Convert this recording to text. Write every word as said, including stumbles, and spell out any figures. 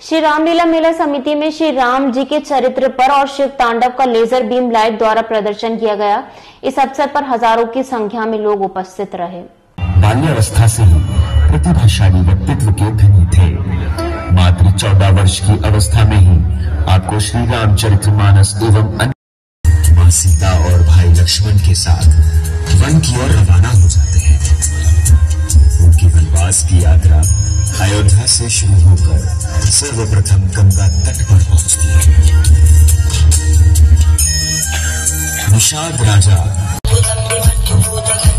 श्री रामलीला मेला समिति में श्री राम जी के चरित्र पर और शिव तांडव का लेजर बीम लाइट द्वारा प्रदर्शन किया गया। इस अवसर पर हजारों की संख्या में लोग उपस्थित रहे। बाल्यावस्था से ही प्रतिभाशाली व्यक्तित्व के धनी थे। मात्र चौदह वर्ष की अवस्था में ही आपको श्री रामचरितमानस एवं अन्य मां सीता और भाई लक्ष्मण के साथ वन की ओर रवाना हो जाते हैं। उनकी वनवास की यात्रा अयोध्या से शुरू होकर सर्वप्रथम गंगा तट पर पहुंचती है। निषाद राजा